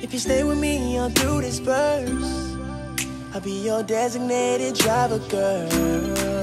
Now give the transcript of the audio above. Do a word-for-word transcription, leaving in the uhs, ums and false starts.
If you stay with me all through this verse, I'll be your designated driver, girl.